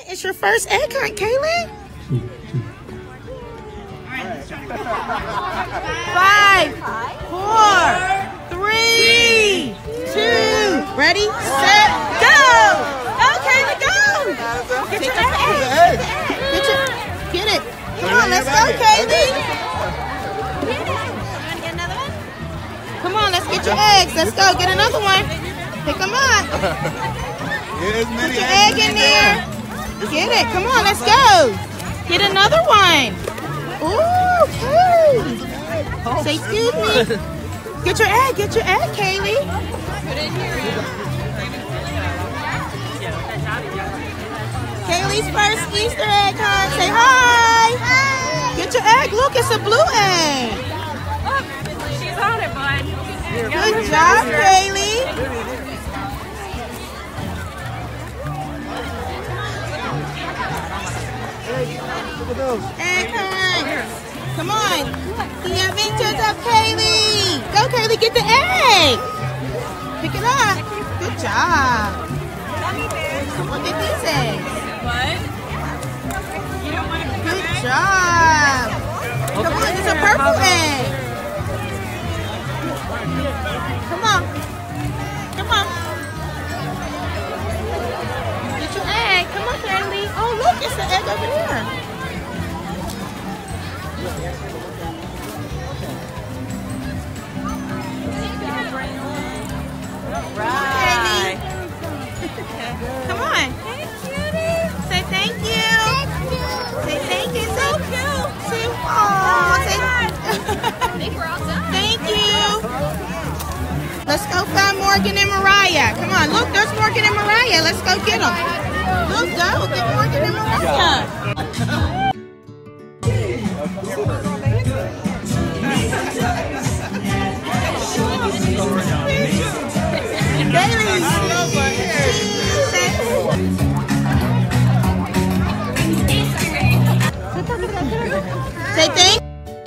It's your first egg hunt, Cailee. 5, 4, 3, 2. Ready, set, go. Go, Cailee, go. Get your egg. Get it. Come on, let's go, Cailee. Come on, let's get your eggs. Let's go. Get another one. Pick them up. Put your egg in there. Get it. Come on, let's go. Get another one. Ooh, Cailee. Say excuse me. Get your egg, Cailee. Cailee's first Easter egg hunt. Say hi. Hi. Get your egg. Look, it's a blue egg. She's on it, bud. Good job, Cailee. Egg hunt. Come on. The adventures of Cailee. Go, Cailee, get the egg. Pick it up. Good job. Come on, get these eggs. What? You don't want to Good job. Come on, it's a purple egg. Come on. Come on. Get your egg. Come on, Cailee. Oh, look, it's the egg over there. Right. Come on. Say thank you. Say thank you. So cute. Say, oh, say, I think we're all done. thank you. Let's go find Morgan and Mariah. Come on, look, there's Morgan and Mariah. Let's go get them. Let's go get Morgan and Mariah. Say thank you.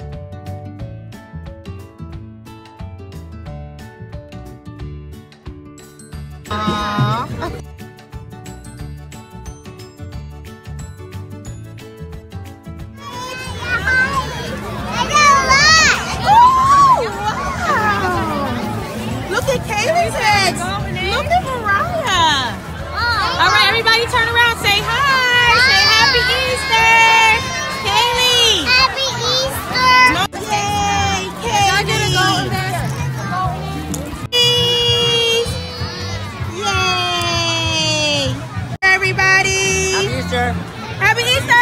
Look at Cailee's eggs. Look at Mariah. All right, everybody turn around. Say hi. Say happy Easter. Cailee. Happy Easter! Yay, Cailee. Yay. Everybody. Happy Easter. Happy Easter.